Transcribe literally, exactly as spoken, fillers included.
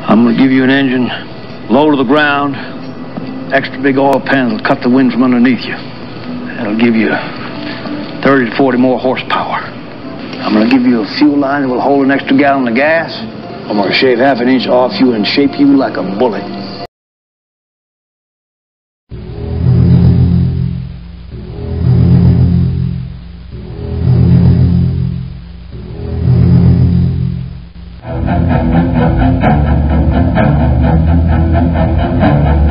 I'm gonna give you an engine low to the ground. Extra big oil pans will cut the wind from underneath you. That'll give you thirty to forty more horsepower. I'm gonna give you a fuel line that will hold an extra gallon of gas. I'm gonna shave half an inch off you and shape you like a bullet. Thank you.